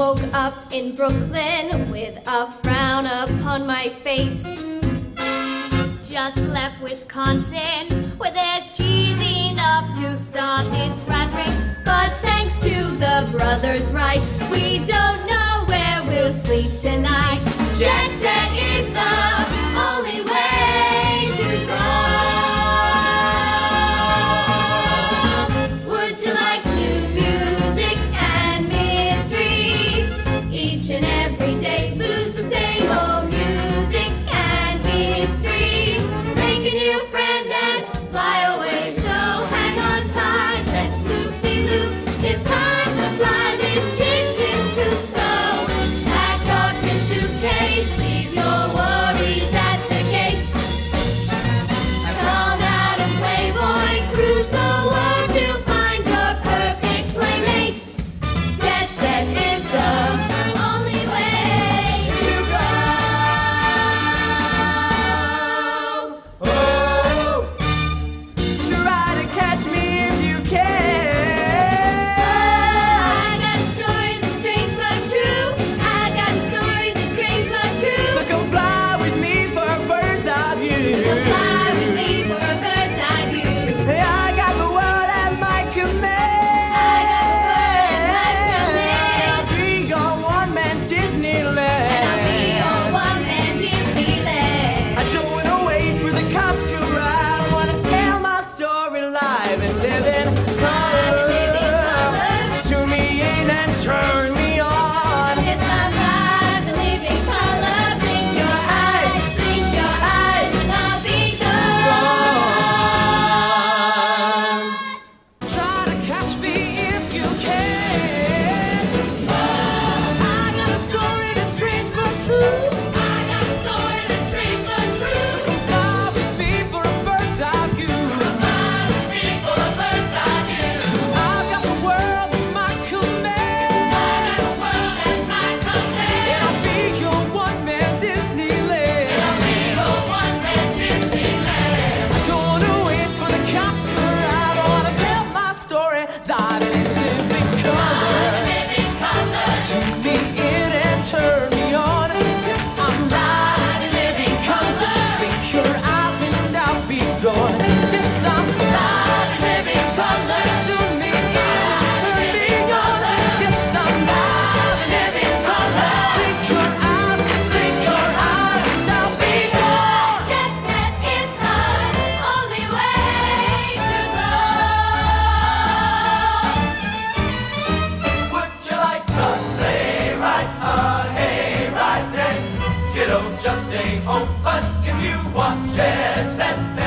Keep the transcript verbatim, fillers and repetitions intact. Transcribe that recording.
woke up in Brooklyn with a frown upon my face. Just left Wisconsin, where there's cheese enough to start this rat race. But thanks to the brothers Wright, we don't know where we'll sleep tonight. Jet set is the only way to go. Would you like new music and mystery? Each and every day lose the same old music and history. Make a new friend and fly away. So hang on tight, let's loop-de-loop. It's time to fly this chicken coop. So pack up your suitcase, leave your worries at the gate. Come out and play, boy, cruise the world to find your perfect playmate. Jet set is the only way to go. Oh, try to catch me if you can. I got a story that's strange but true. I got a story that's strange but true. So come fly with me for a bird's eye view. So fly with me for a bird's eye view. Hey, I got the world at my command. I got the bird at my command. I'll be your one-man Disneyland. And I'll be your one-man Disneyland. I don't wanna wait for the cops to arrive. I wanna tell my story live and live in color. live in color. Tune me in and turn me on. Yes, I'm live to live in color. Blink your eyes, blink your eyes, and I'll be gone. Try to catch me if you can. I got a story that's strange but true. I got a story that's strange but true. So come fly with me for a bird's eye view. Fly with me for a bird's eye view. I've got the world at my command. I got the world at my And command. I'll be your one-man Disneyland. I'll be your one-man Disneyland. I don't wanna wait for the cops to arrive. I wanna tell my story live and live in color. Live in color. Tune me in and turn me on. Yes, I'm live and live in color. Blink your eyes and I'll be gone. Yes, I'm live and live in color. Tune me in, turn me on. Yes, I'm live and live in color. Blink your eyes, blink your eyes and I'll be gone. Jet set is the only way to go. Would you like a sleigh ride, a hayride then? Kiddo, just stay home, but if you want jet set, then